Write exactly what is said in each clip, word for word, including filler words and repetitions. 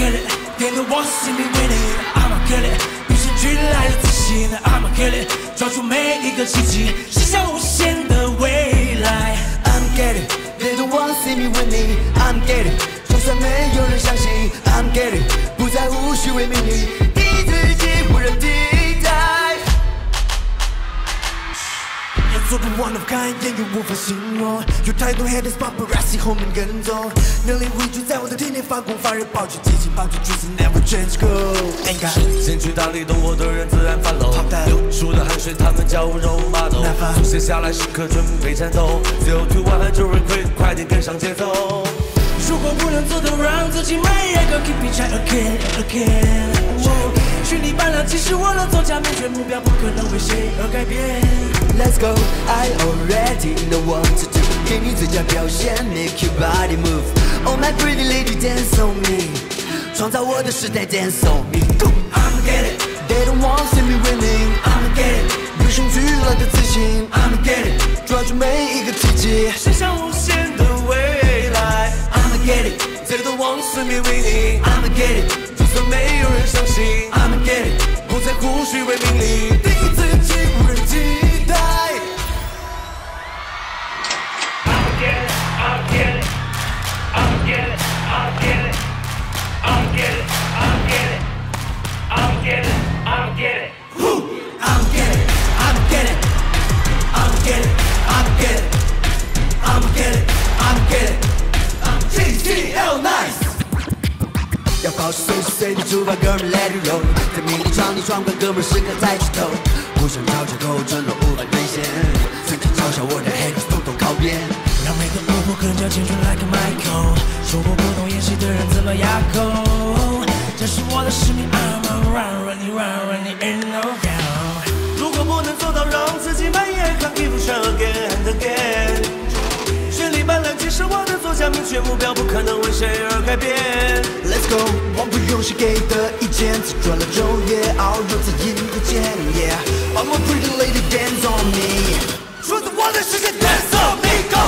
kill it， 天都 want see me winning，I'ma kill it， 与生俱来的自信 ，I'ma kill it， 抓住每一个奇迹，驶向无限的未来。 I'm getting， 天都 want see me winning，I'm getting， 就算没有人相信 ，I'm getting， 不在乎虚伪名利，你自己无人替代。 做不 one of kind， 言语无法形容。有太多 haters paparazzi 后面跟踪，能力汇聚在我的天天发光发热，保持激情，保持决心 ，never change go。 先驱大力懂我的人自然 follow， 流出的汗水他们叫我 role model， 书写下来时刻准备战斗 ，zero to one 就 retreat， 快点跟上节奏。 如果不能做到让自己每一个 keep it try again again， 绚丽斑斓，即使我能走假面，却目标不可能为谁而改变。 Let's go, I already know what to do. 给你最佳表现 ，Make your body move. Oh my pretty lady, dance on me. 创造我的时代 ，Dance on me. Go, I'ma get it. They don't want see me winning. I'ma get it. 与生俱来的自信 ，I'ma get it. 抓住每一个奇迹， 驶向无限的未来。I'ma get it. They don't want see me winning. I'ma get it. 就算没有人相信 ，I'ma get it. 不在乎虚伪名利， 你自己无人替代。 I'ma get it, I'ma get it, I'ma get it, I'ma get it, I'ma get it, I'ma get it. I'ma get it, I'ma get it, I'ma get it, I'ma get it, I'ma get it, I'ma get it. T T L nice。 要保持随时随地出发，哥们 Let it roll， 在迷离场地闯关，哥们时刻在举头，不想朝前头，争论无法兑现，曾经嘲笑我的 haters 统统靠边。 让每个舞步更加清楚 like a Michael， 说过不懂演戏的人怎么哑口？这是我的使命 ，I'ma run run it run run it ain't no doubt。 如果不能做到让自己满眼看 keep trying again and again， 绚丽斑斓，即使我的做假明确目标不可能为谁而改变。 Let's go， 我不用谁给的意见，自转了昼夜，遨游在音乐间。Yeah，I'm a pretty lady dance on me， 说着我的世界 dance on me go。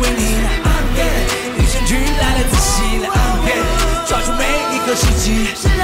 与生俱来的自信 ，I'm get it， 抓住每一个时机。